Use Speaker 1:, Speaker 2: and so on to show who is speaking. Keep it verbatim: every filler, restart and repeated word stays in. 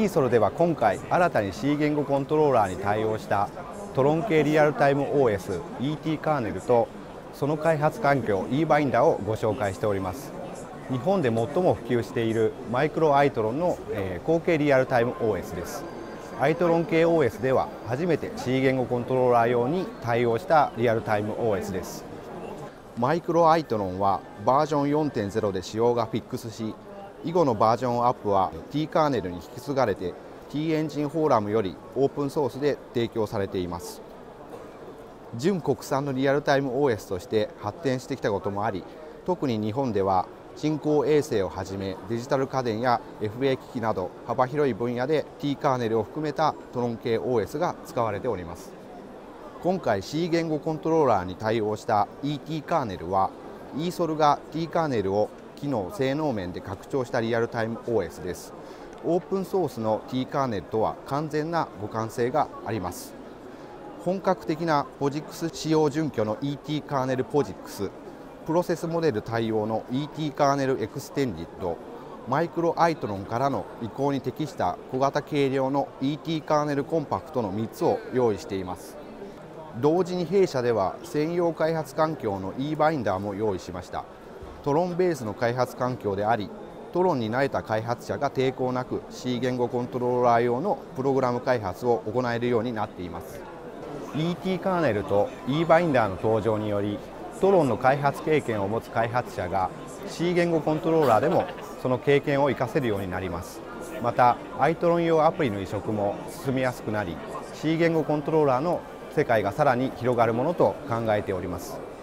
Speaker 1: イーソル では今回新たに C 言語コントローラーに対応したトロン系リアルタイム オーエス イーティー カーネルとその開発環境 イーバインダーをご紹介しております。日本で最も普及しているマイクロアイトロンの、えー、高系リアルタイム オーエス です。アイトロン系 オーエス では初めて C 言語コントローラー用に対応したリアルタイム オーエス です。マイクロアイトロンはバージョン よんてんゼロ で仕様がフィックスし、以後のバージョンアップは T カーネルに引き継がれて T エンジンフォーラムよりオープンソースで提供されています。純国産のリアルタイム オーエス として発展してきたこともあり、特に日本では人工衛星をはじめデジタル家電や エフエー 機器など幅広い分野で T カーネルを含めたトロン系 オーエス が使われております。今回 C 言語コントローラーに対応した イーティー カーネルは イーソル が T カーネルを機能・性能面で拡張したリアルタイム オーエス です。オープンソースの T カーネルとは完全な互換性があります。本格的な ポジックス 使用準拠の イーティー カーネル ポジックス、プロセスモデル対応の イーティー カーネルエクステンディッド、マイクロアイトロンからの移行に適した小型軽量の イーティー カーネルコンパクトのみっつを用意しています。同時に弊社では専用開発環境の イーバインダーも用意しました。トロンベースの開発環境であり、トロンに慣れた開発者が抵抗なく C 言語コントローラー用のプログラム開発を行えるようになっています。イーティー カーネルと イーバインダーの登場により、トロンの開発経験を持つ開発者が C 言語コントローラーでもその経験を生かせるようになります。また、アイトロン用アプリの移植も進みやすくなり、C 言語コントローラーの世界がさらに広がるものと考えております。